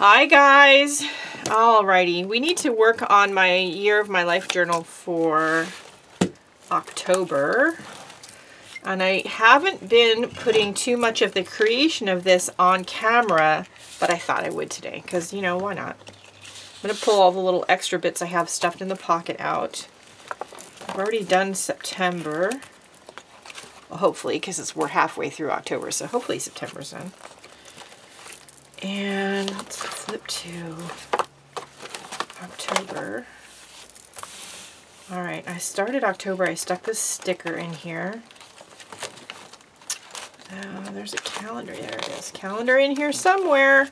Hi guys! Alrighty, we need to work on my Year of My Life journal for October. And I haven't been putting too much of the creation of this on camera, but I thought I would today, because, you know, why not? I'm going to pull all the little extra bits I have stuffed in the pocket out. I've already done September. Well, hopefully, because we're halfway through October, so hopefully September's done. And let's flip to October. All right, I started October. I stuck this sticker in here. There's a calendar. There it is. Calendar in here somewhere.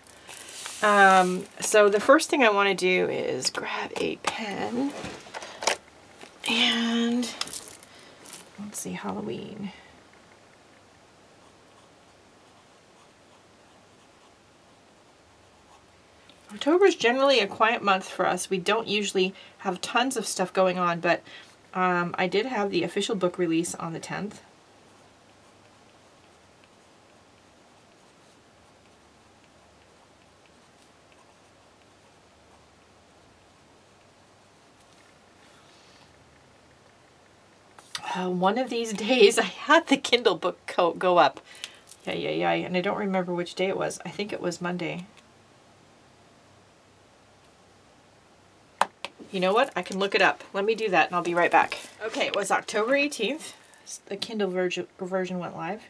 So the first thing I want to do is grab a pen. And let's see, Halloween. October is generally a quiet month for us. We don't usually have tons of stuff going on, but I did have the official book release on the 10th. One of these days I had the Kindle book go up. Yeah, and I don't remember which day it was. I think it was Monday. You know what? I can look it up. Let me do that and I'll be right back. Okay, it was October 18th. The Kindle version went live.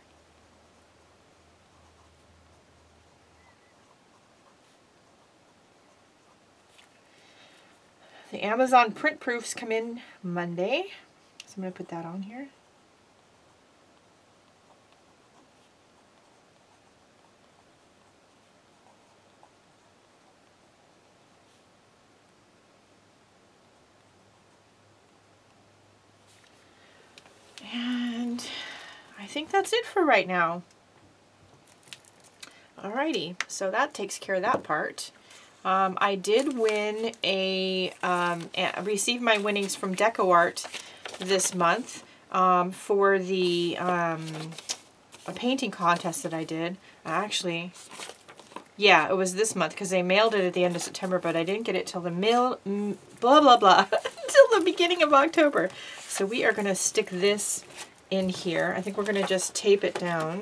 The Amazon print proofs come in Monday. So I'm going to put that on here. And I think that's it for right now. Alrighty, so that takes care of that part. I did win receive my winnings from DecoArt this month for the a painting contest that I did. Actually, yeah, it was this month because they mailed it at the end of September, but I didn't get it till the till the beginning of October. So we are going to stick this in here. I think we're going to just tape it down.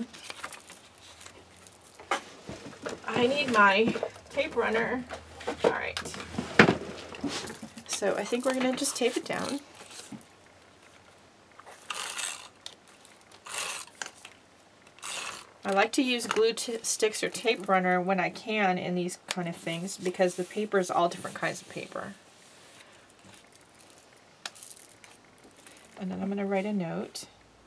I need my tape runner. All right. So I think we're going to just tape it down. I like to use glue sticks or tape runner when I can in these kind of things because the paper is all different kinds of paper. And then I'm going to write a note.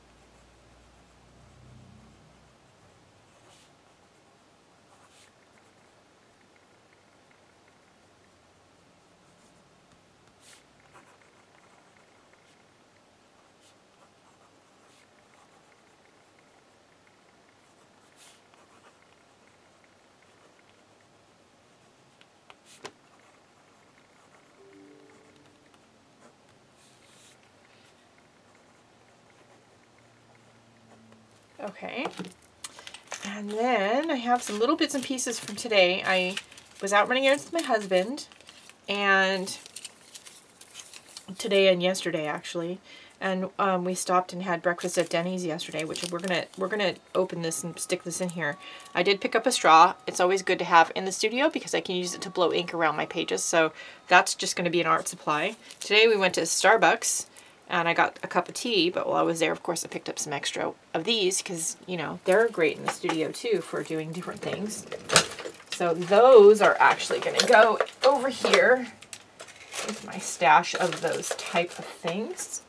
Okay, and then I have some little bits and pieces from today. I was out running errands with my husband, and today and yesterday actually, and we stopped and had breakfast at Denny's yesterday, which we're gonna open this and stick this in here. I did pick up a straw. It's always good to have in the studio because I can use it to blow ink around my pages, so that's just going to be an art supply. Today we went to Starbucks and I got a cup of tea, but while I was there, of course, I picked up some extra of these because, you know, they're great in the studio too for doing different things. So those are actually going to go over here with my stash of those type of things.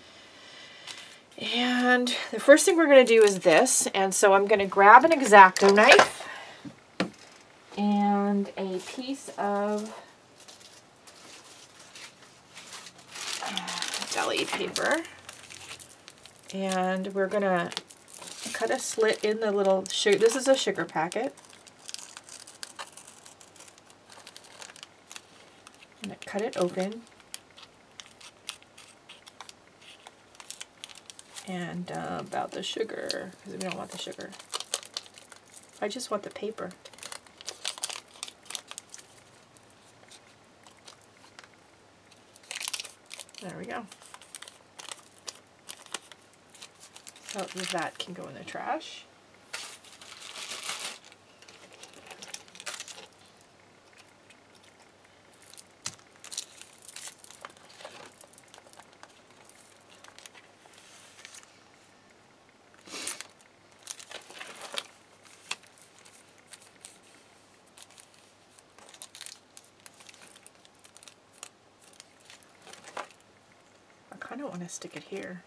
And the first thing we're going to do is this. And so I'm going to grab an X-Acto knife and a piece of deli paper, and we're gonna cut a slit in the little sugar. This is a sugar packet. I'm gonna cut it open and dump out the sugar because we don't want the sugar. I just want the paper. There we go. So that can go in the trash. I don't want to stick it here,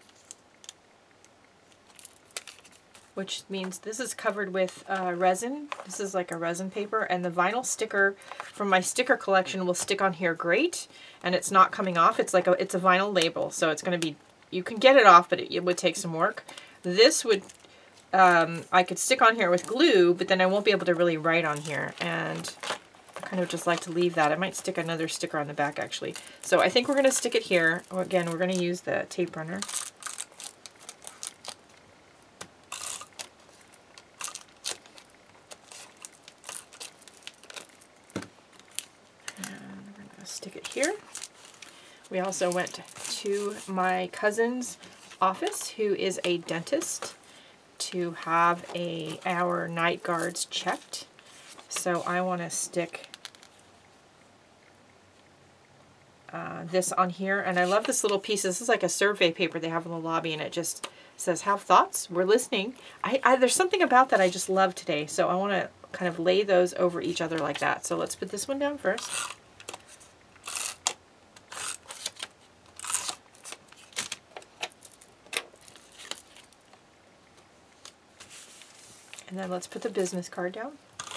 which means this is covered with resin. This is like a resin paper, and the vinyl sticker from my sticker collection will stick on here great, and it's not coming off. It's like it's a vinyl label, so it's going to be, you can get it off, but it would take some work. This would, I could stick on here with glue, but then I won't be able to really write on here, and I kind of just like to leave that. I might stick another sticker on the back actually. So I think we're going to stick it here. Again, we're going to use the tape runner. And we're going to stick it here. We also went to my cousin's office, who is a dentist, to have our night guards checked. So I want to stick this on here, and I love this little piece. This is like a survey paper they have in the lobby, and it just says, "Have thoughts? We're listening." There's something about that I just love today, so I want to kind of lay those over each other like that. So let's put this one down first. And then let's put the business card down.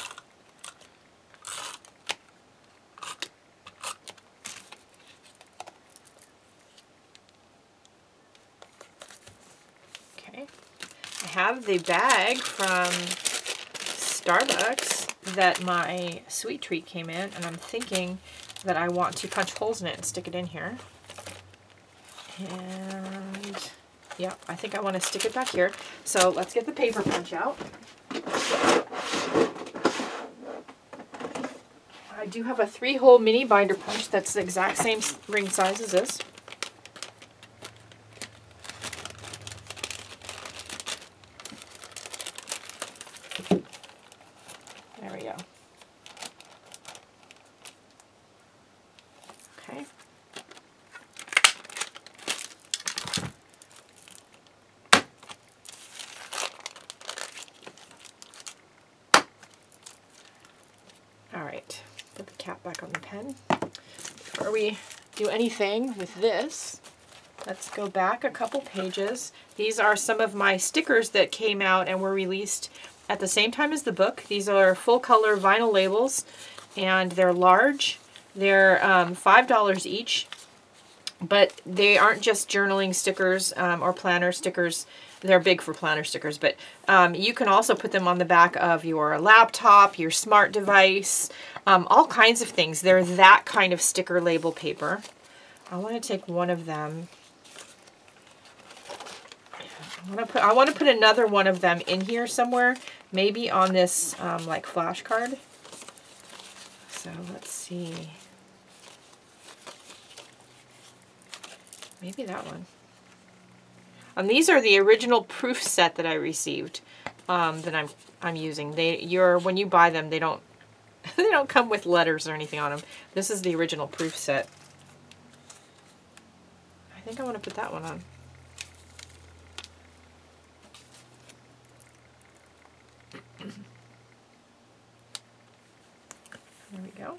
I have the bag from Starbucks that my sweet treat came in, and I'm thinking that I want to punch holes in it and stick it in here. And yeah, I think I want to stick it back here. So let's get the paper punch out. I do have a 3-hole mini binder punch that's the exact same ring size as this. There we go. Okay. All right, put the cap back on the pen. Before we do anything with this, let's go back a couple pages. These are some of my stickers that came out and were released at the same time as the book. These are full color vinyl labels, and they're large. They're $5 each, but they aren't just journaling stickers or planner stickers. They're big for planner stickers, but you can also put them on the back of your laptop, your smart device, all kinds of things. They're that kind of sticker label paper. I want to take one of them. I want to put another one of them in here somewhere, maybe on this like flashcard. So let's see. Maybe that one. These are the original proof set that I received that I'm using. When you buy them, they don't they don't come with letters or anything on them. This is the original proof set. I think I want to put that one on. There we go.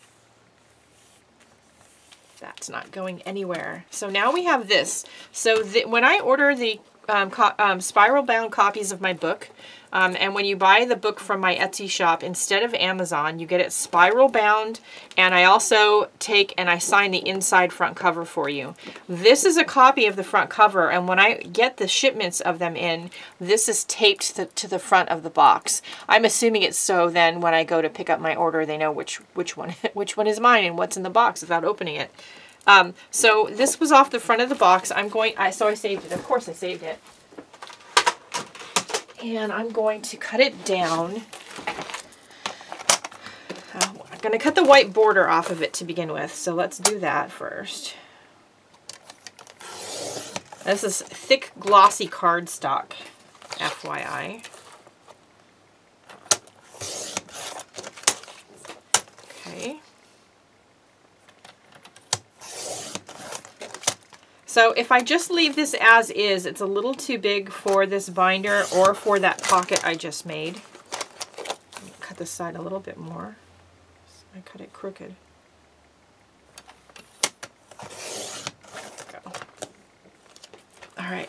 That's not going anywhere. So now we have this. So when I order the spiral bound copies of my book, and when you buy the book from my Etsy shop, instead of Amazon, you get it spiral bound, and I also take and I sign the inside front cover for you. This is a copy of the front cover, and when I get the shipments of them in, this is taped to the front of the box. I'm assuming it's so then when I go to pick up my order, they know which one is mine and what's in the box without opening it. So this was off the front of the box. So I saved it. Of course I saved it. And I'm going to cut it down. I'm going to cut the white border off of it to begin with. So let's do that first. This is thick, glossy cardstock, FYI. Okay. So if I just leave this as is, it's a little too big for this binder or for that pocket I just made. Cut this side a little bit more. I cut it crooked. Go. All right.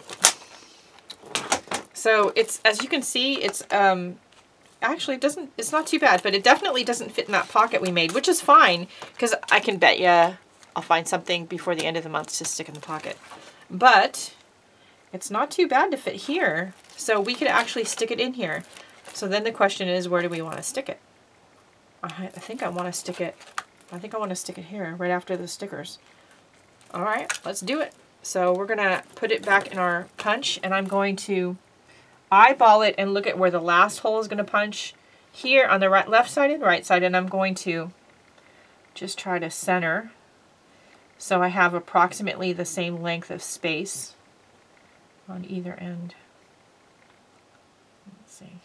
So it's, as you can see, it's actually it's not too bad, but it definitely doesn't fit in that pocket we made, which is fine because I can bet you I'll find something before the end of the month to stick in the pocket. But it's not too bad to fit here. So we could actually stick it in here. So then the question is, where do we want to stick it? I think I want to stick it, here right after the stickers. All right, let's do it. So we're gonna put it back in our punch, and I'm going to eyeball it and look at where the last hole is gonna punch here on the left side and right side, and I'm going to just try to center so I have approximately the same length of space on either end. Let's see.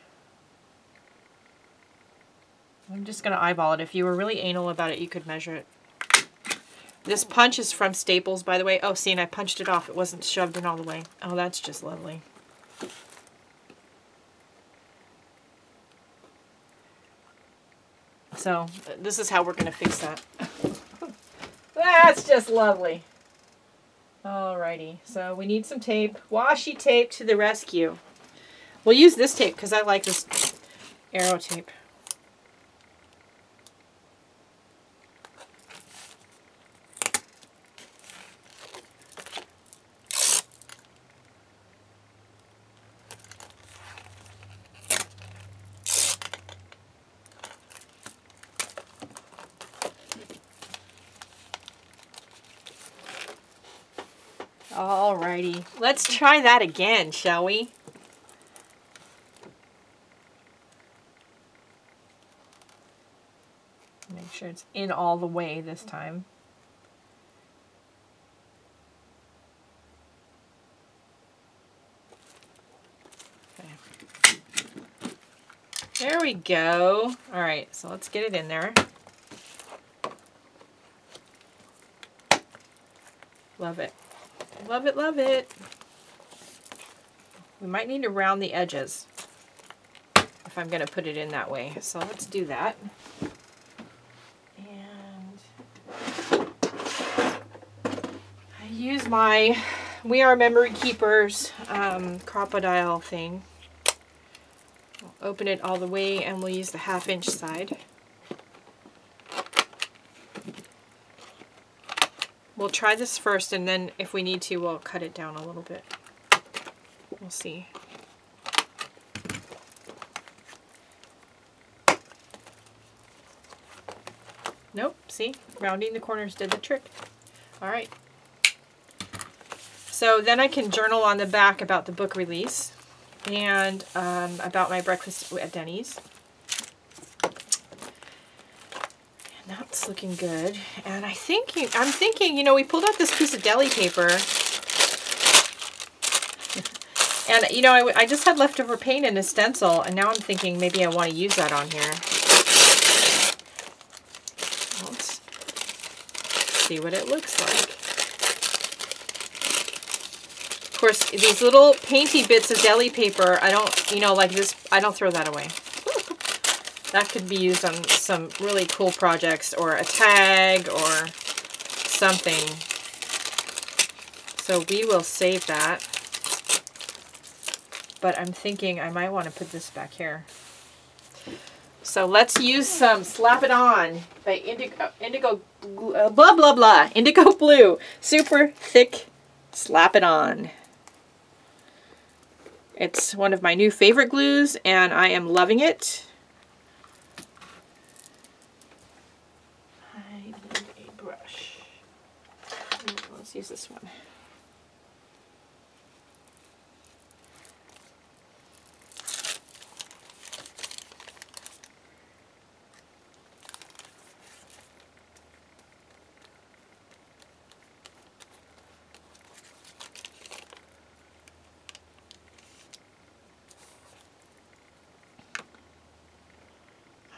I'm just going to eyeball it. If you were really anal about it, you could measure it. This punch is from Staples, by the way. Oh, see, and I punched it off. It wasn't shoved in all the way. Oh, that's just lovely. So this is how we're going to fix that. That's just lovely. Alrighty, so we need some tape. Washi tape to the rescue. We'll use this tape because I like this arrow tape. Alrighty, let's try that again, shall we? Make sure it's in all the way this time. Okay. There we go. Alright, so let's get it in there. Love it. Love it, love it. We might need to round the edges if I'm going to put it in that way. So let's do that. And I use my We Are Memory Keepers crocodile thing. We'll open it all the way and we'll use the 1/2 inch side. We'll try this first, and then if we need to, we'll cut it down a little bit. We'll see. Nope, see? Rounding the corners did the trick. All right. So then I can journal on the back about the book release and about my breakfast at Denny's. That's looking good. And I'm thinking, you know, we pulled out this piece of deli paper. And, you know, I just had leftover paint and a stencil, and now I'm thinking maybe I want to use that on here. Let's see what it looks like. Of course, these little painty bits of deli paper, I don't, you know, like this, I don't throw that away. That could be used on some really cool projects or a tag or something. So we will save that. But I'm thinking I might want to put this back here. So let's use some Slap It On by Indigo Blue. Super thick Slap It On. It's one of my new favorite glues and I am loving it. Let's use this one.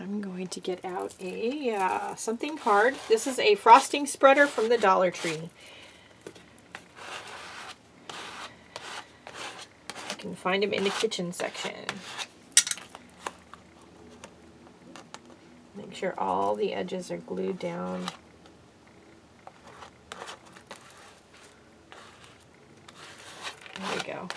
I'm going to get out a something hard. This is a frosting spreader from the Dollar Tree. You can find them in the kitchen section. Make sure all the edges are glued down. There we go.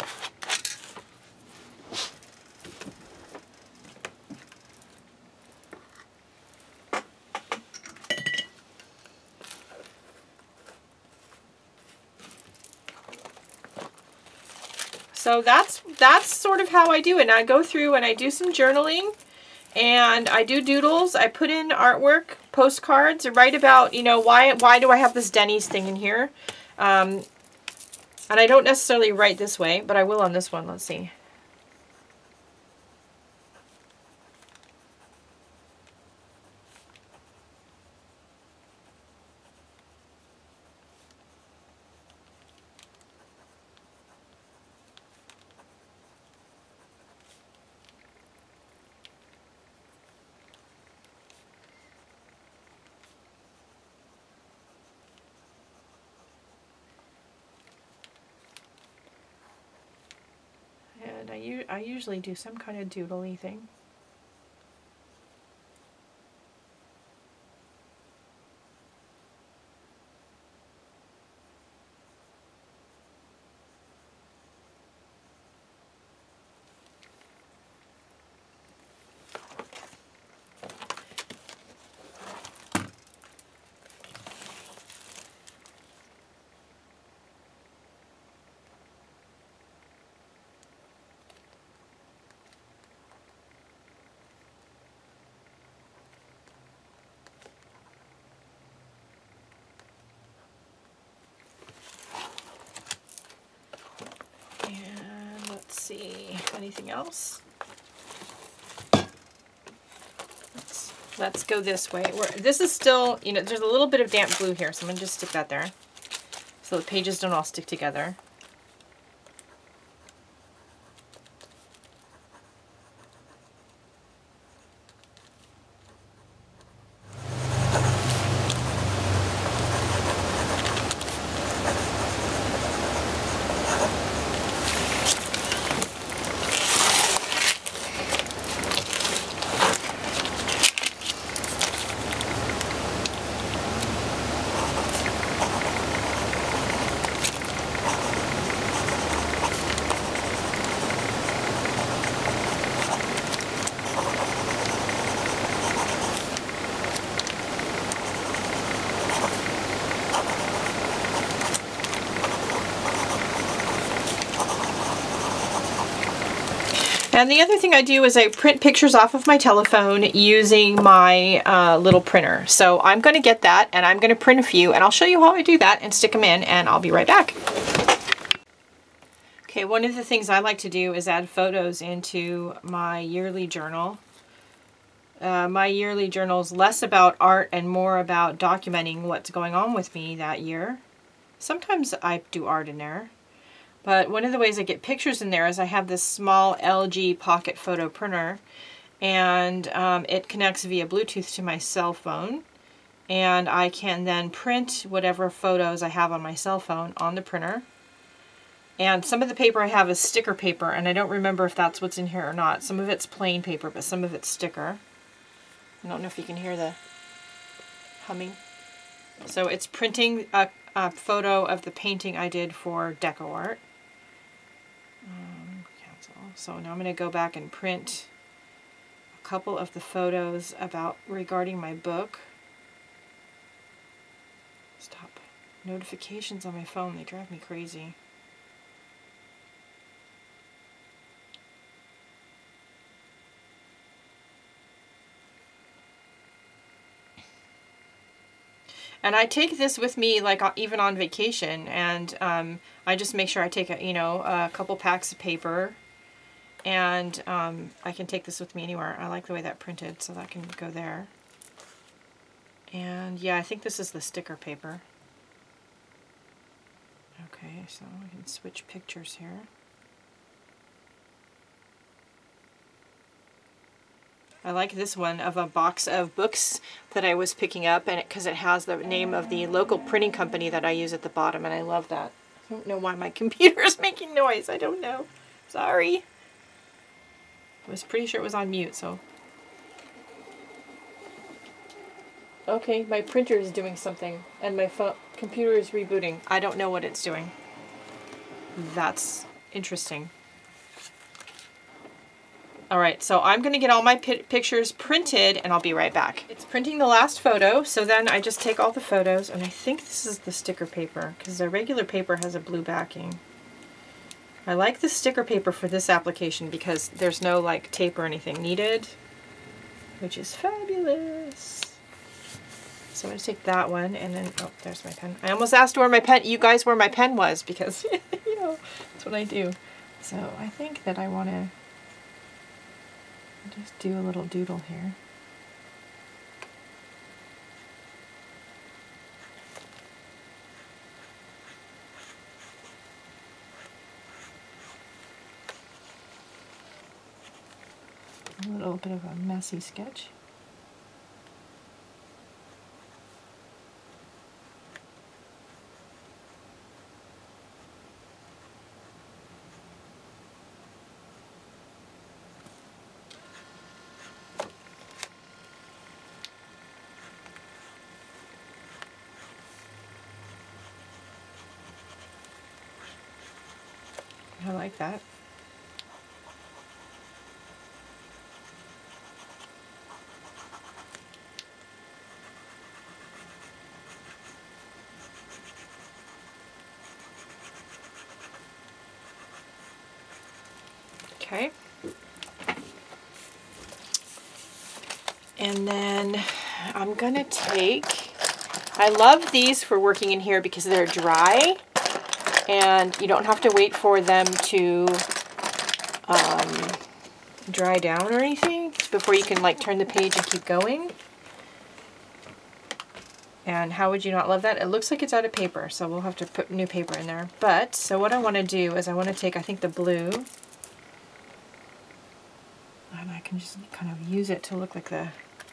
So that's sort of how I do it. And I go through and I do some journaling and I do doodles. I put in artwork, postcards, write about, you know, why do I have this Denny's thing in here? And I don't necessarily write this way, but I will on this one. Let's see. And I usually do some kind of doodly thing. See anything else. Let's go this way. This is still, you know, there's a little bit of damp glue here, so I'm gonna just stick that there so the pages don't all stick together. And the other thing I do is I print pictures off of my telephone using my little printer. So I'm going to get that and I'm going to print a few and I'll show you how I do that and stick them in and I'll be right back. Okay, one of the things I like to do is add photos into my yearly journal. My yearly journal is less about art and more about documenting what's going on with me that year. Sometimes I do art in there. But one of the ways I get pictures in there is I have this small LG pocket photo printer and it connects via Bluetooth to my cell phone and I can then print whatever photos I have on my cell phone on the printer. And some of the paper I have is sticker paper and I don't remember if that's what's in here or not. Some of it's plain paper but some of it's sticker. I don't know if you can hear the humming. So it's printing a photo of the painting I did for DecoArt. Cancel. So now I'm going to go back and print a couple of the photos regarding my book. Stop. Notifications on my phone, they drive me crazy. And I take this with me, like even on vacation, and I just make sure I take a couple packs of paper, and I can take this with me anywhere. I like the way that printed, so that can go there. And yeah, I think this is the sticker paper. Okay, so we can switch pictures here. I like this one of a box of books that I was picking up, and because it has the name of the local printing company that I use at the bottom, and I love that. I don't know why my computer is making noise. I don't know. Sorry. I was pretty sure it was on mute, so. Okay, my printer is doing something, and my computer is rebooting. I don't know what it's doing. That's interesting. Alright, so I'm going to get all my pictures printed, and I'll be right back. It's printing the last photo, so then I just take all the photos, and I think this is the sticker paper, because the regular paper has a blue backing. I like the sticker paper for this application because there's no like tape or anything needed, which is fabulous. So I'm going to take that one, and then, oh, there's my pen. I almost asked where my pen, you guys, where my pen was, because, you know, that's what I do. So I think that I want to just do a little doodle here. A little bit of a messy sketch. I like that. Okay. And then I'm gonna take, I love these for working in here because they're dry and you don't have to wait for them to dry down or anything before you can like turn the page and keep going. And how would you not love that? It looks like it's out of paper, so we'll have to put new paper in there. But, so what I want to do is I want to take, I think, the blue, and I can just kind of use it to look like the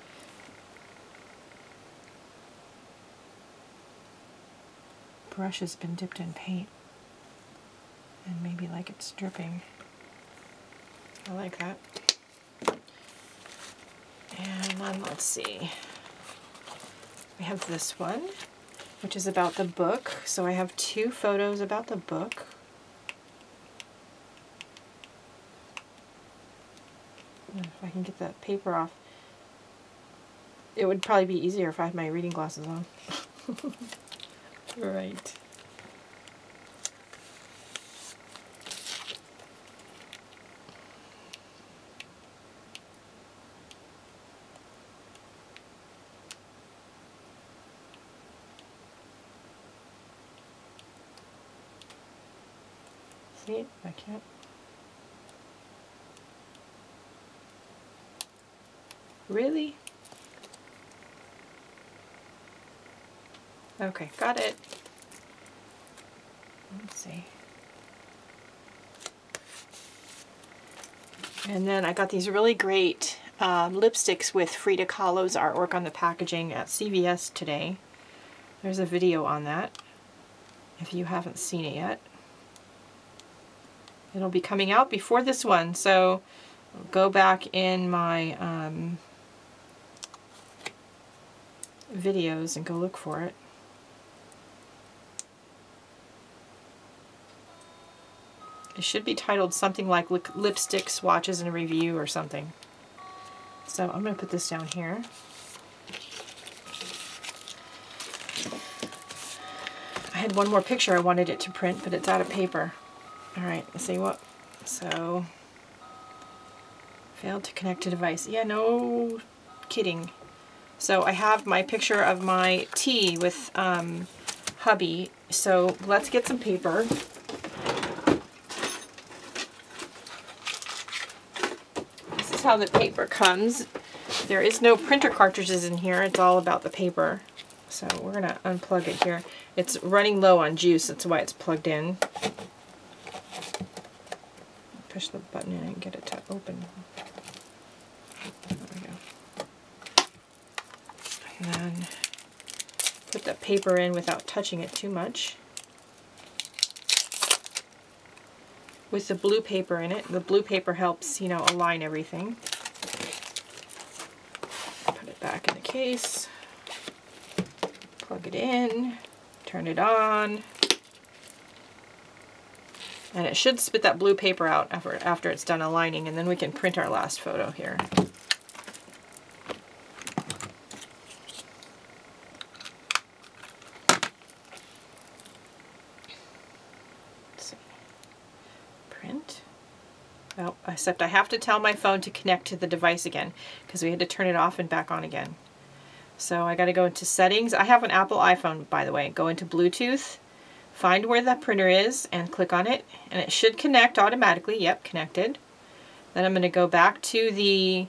brush has been dipped in paint. And maybe like it's dripping. I like that. And then let's see. We have this one, which is about the book. So I have 2 photos about the book. If I can get that paper off. It would probably be easier if I had my reading glasses on. Right. See, I can't. Really? Okay, got it. Let's see. And then I got these really great lipsticks with Frida Kahlo's artwork on the packaging at CVS today. There's a video on that if you haven't seen it yet. It'll be coming out before this one, so go back in my videos and go look for it. It should be titled something like Lipstick Swatches and Review or something. So I'm going to put this down here. I had one more picture I wanted it to print, but it's out of paper. Alright, let's see what. So, failed to connect to device. Yeah, no kidding. So I have my picture of my tea with hubby. So let's get some paper. This is how the paper comes. There is no printer cartridges in here. It's all about the paper. So we're going to unplug it here. It's running low on juice. That's why it's plugged in. Push the button in and get it to open. There we go. And then put the paper in without touching it too much. With the blue paper in it. The blue paper helps, you know, align everything. Put it back in the case. Plug it in. Turn it on. And it should spit that blue paper out after it's done aligning, and then we can print our last photo here. Let's see. Print. Oh, except I have to tell my phone to connect to the device again because we had to turn it off and back on again. So I got to go into settings. I have an Apple iPhone, by the way. Go into Bluetooth. Find where that printer is and click on it, and it should connect automatically. Yep, connected. Then I'm going to go back to the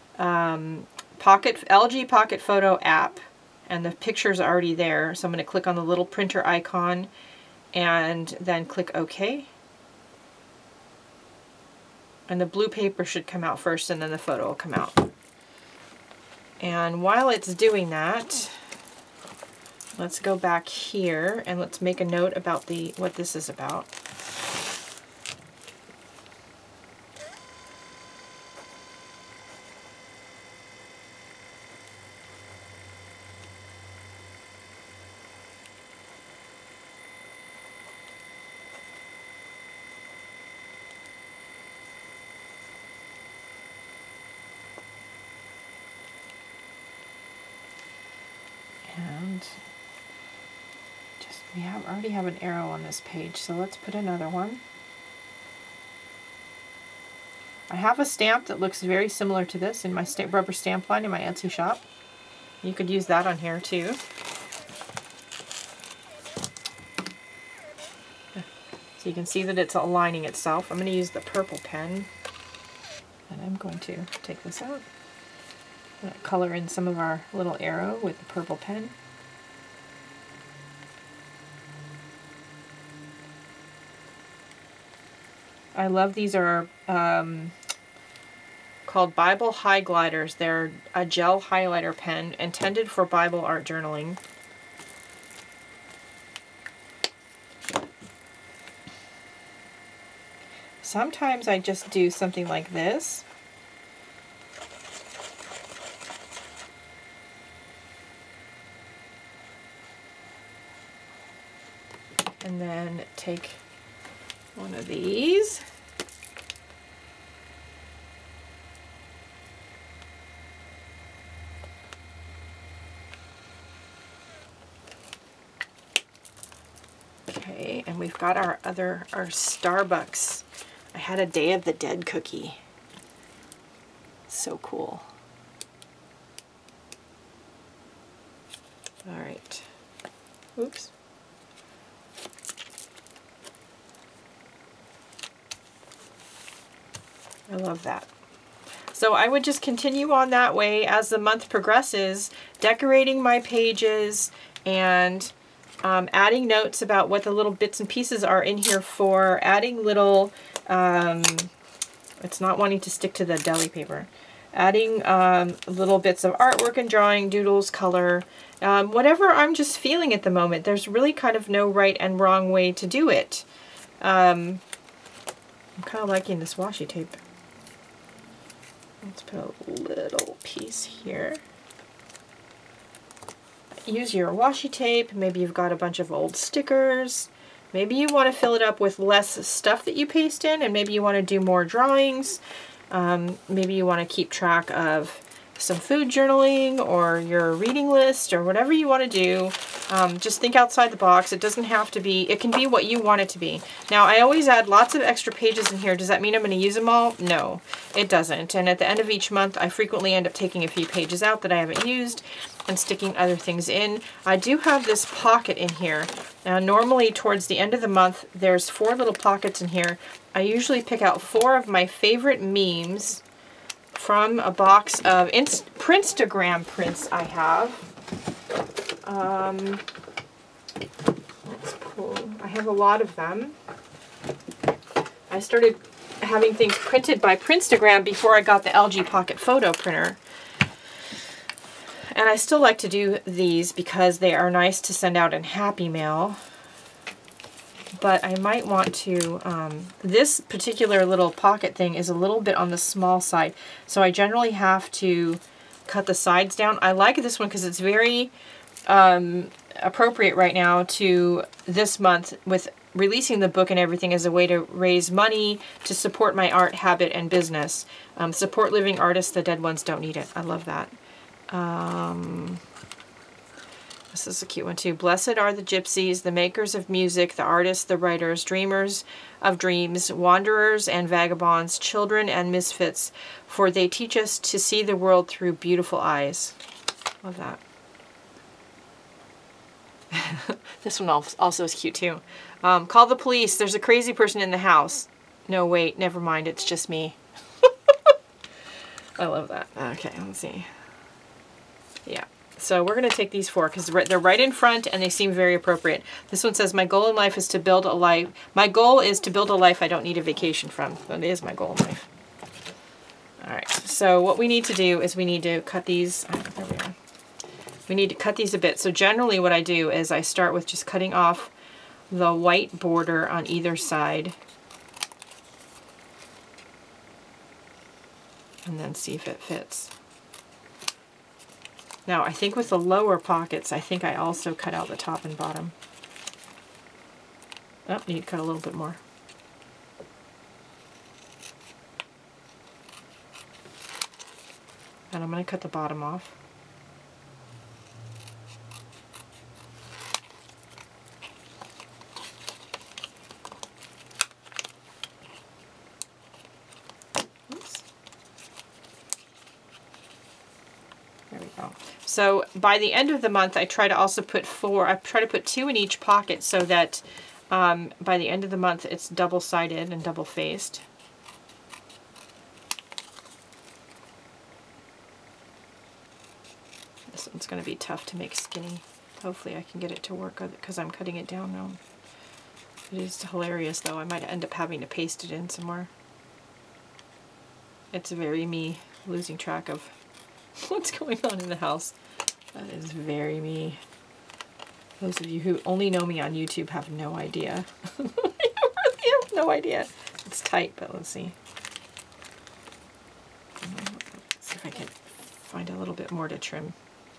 LG Pocket Photo app, and the picture's already there. So I'm going to click on the little printer icon and then click OK. And the blue paper should come out first, and then the photo will come out. And while it's doing that, let's go back here and let's make a note about what this is about. And we already have an arrow on this page, so let's put another one. I have a stamp that looks very similar to this in my rubber stamp line in my Etsy shop. You could use that on here too. So you can see that it's aligning itself. I'm going to use the purple pen, and I'm going to take this out. I'm going to color in some of our little arrow with the purple pen. I love these are called Bible High Gliders. They're a gel highlighter pen intended for Bible art journaling. Sometimes I just do something like this. And then take one of these. Okay, and we've got our Starbucks. I had a Day of the Dead cookie. So cool. All right. Oops. I love that. So I would just continue on that way as the month progresses, decorating my pages and adding notes about what the little bits and pieces are in here for, adding little, it's not wanting to stick to the deli paper, adding little bits of artwork and drawing, doodles, color, whatever I'm just feeling at the moment. There's really kind of no right and wrong way to do it. I'm kind of liking this washi tape. Let's put a little piece here. Use your washi tape. Maybe you've got a bunch of old stickers. Maybe you want to fill it up with less stuff that you paste in, and maybe you want to do more drawings. Maybe you want to keep track of some food journaling or your reading list or whatever you want to do. Just think outside the box. It doesn't have to be, it can be what you want it to be. Now, I always add lots of extra pages in here. Does that mean I'm going to use them all? No, it doesn't. And at the end of each month, I frequently end up taking a few pages out that I haven't used and sticking other things in. I do have this pocket in here. Now, normally towards the end of the month, there's 4 little pockets in here. I usually pick out 4 of my favorite memes from a box of Printstagram prints I have. Let's pull. I have a lot of them. I started having things printed by Printstagram before I got the LG Pocket Photo printer. And I still like to do these because they are nice to send out in Happy Mail. But I might want to, this particular little pocket thing is a little bit on the small side. So I generally have to cut the sides down. I like this one because it's very appropriate right now to this month with releasing the book and everything as a way to raise money to support my art, habit, and business. Support living artists, the dead ones don't need it. I love that. This is a cute one too. Blessed are the gypsies, the makers of music, the artists, the writers, dreamers of dreams, wanderers and vagabonds, children and misfits, for they teach us to see the world through beautiful eyes. Love that. This one also is cute too. Call the police. There's a crazy person in the house. No, wait, never mind. It's just me. I love that. Okay, let's see. Yeah. So we're going to take these four because they're right in front and they seem very appropriate. This one says, my goal in life is to build a life. My goal is to build a life I don't need a vacation from. That is my goal in life. All right. So what we need to do is we need to cut these. There we are. We need to cut these a bit. So generally what I do is I start with just cutting off the white border on either side. And then see if it fits. Now, I think with the lower pockets, I think I also cut out the top and bottom. Oh, need to cut a little bit more. And I'm going to cut the bottom off. So by the end of the month, I try to also put I try to put 2 in each pocket so that by the end of the month, it's double-sided and double-faced. This one's going to be tough to make skinny. Hopefully I can get it to work because I'm cutting it down now. It is hilarious though. I might end up having to paste it in somewhere. It's very me losing track of what's going on in the house. That is very me. Those of you who only know me on YouTube have no idea. You really have no idea. It's tight, but let's see. Let's see if I can find a little bit more to trim.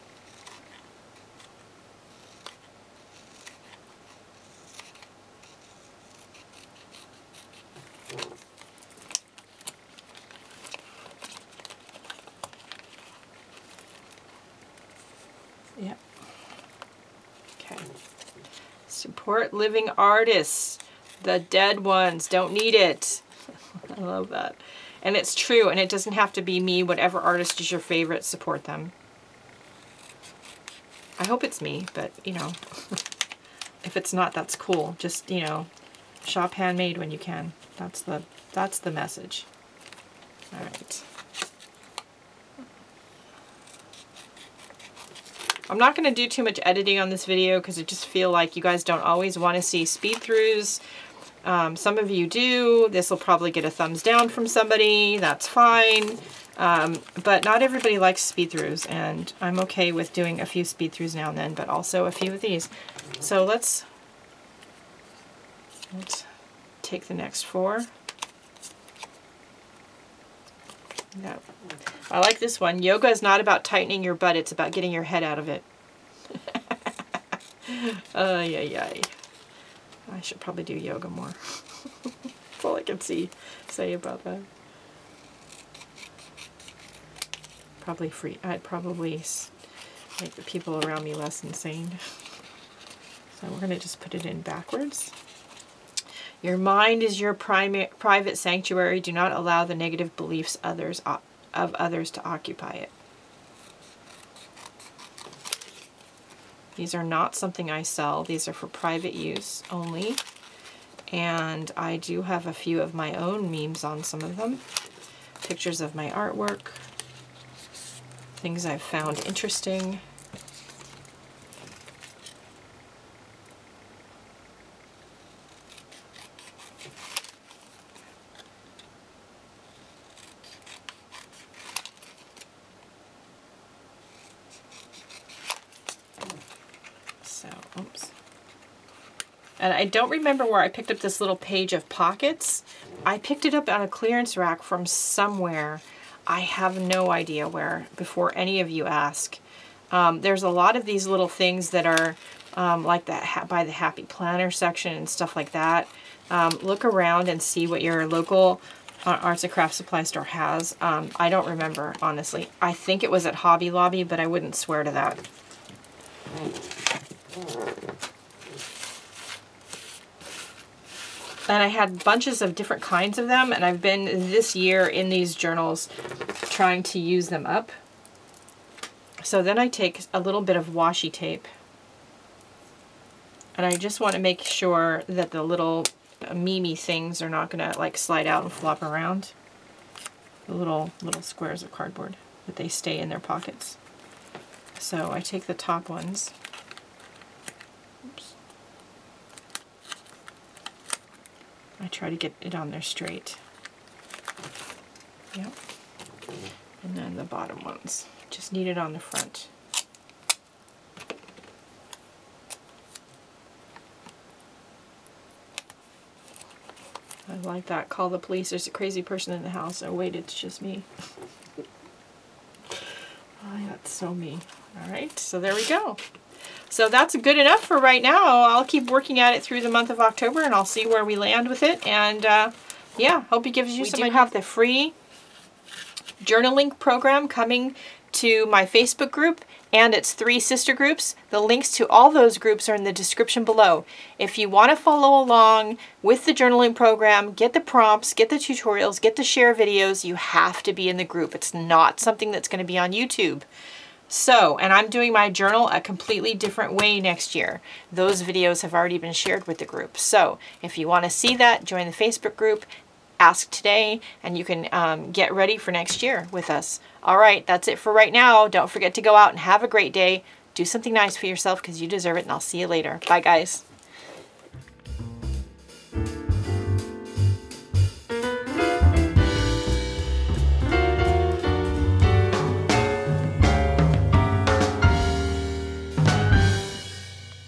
Yep. Okay. Support living artists. The dead ones don't need it. I love that. And it's true, and it doesn't have to be me. Whatever artist is your favorite, support them. I hope it's me, but, you know, if it's not, that's cool. Just, you know, shop handmade when you can. That's the message. All right. I'm not going to do too much editing on this video because I just feel like you guys don't always want to see speed throughs. Some of you do. This will probably get a thumbs down from somebody. That's fine. But not everybody likes speed throughs, and I'm okay with doing a few speed throughs now and then, but also a few of these. So let's take the next 4. No. I like this one. Yoga is not about tightening your butt, it's about getting your head out of it. I should probably do yoga more. That's all I can say about that. I'd probably make the people around me less insane. So we're going to just put it in backwards. Your mind is your private sanctuary. Do not allow the negative beliefs of others to occupy it. These are not something I sell. These are for private use only. And I do have a few of my own memes on some of them. Pictures of my artwork. Things I've found interesting. And I don't remember where I picked up this little page of pockets. I picked it up on a clearance rack from somewhere. I have no idea where, before any of you ask. There's a lot of these little things that are like that by the Happy Planner section and stuff like that. Look around and see what your local arts and crafts supply store has. I don't remember, honestly. I think it was at Hobby Lobby, but I wouldn't swear to that. And I had bunches of different kinds of them, and I've been this year in these journals trying to use them up. So then I take a little bit of washi tape, and I just want to make sure that the little Mimi things are not going to like slide out and flop around. The little squares of cardboard, that they stay in their pockets. So I take the top ones. Oops. I try to get it on there straight. Yep. And then the bottom ones. Just need it on the front. I like that. Call the police. There's a crazy person in the house. Oh wait, it's just me. Oh, that's so me. Alright, so there we go. So that's good enough for right now. I'll keep working at it through the month of October, and I'll see where we land with it. And yeah, hope it gives you some. We do have the free journaling program coming to my Facebook group and its 3 sister groups. The links to all those groups are in the description below. If you want to follow along with the journaling program, get the prompts, get the tutorials, get the share videos, you have to be in the group. It's not something that's going to be on YouTube. So, and I'm doing my journal a completely different way next year. Those videos have already been shared with the group. So if you want to see that, join the Facebook group, ask today, and you can get ready for next year with us. All right, that's it for right now. Don't forget to go out and have a great day. Do something nice for yourself because you deserve it, and I'll see you later. Bye, guys.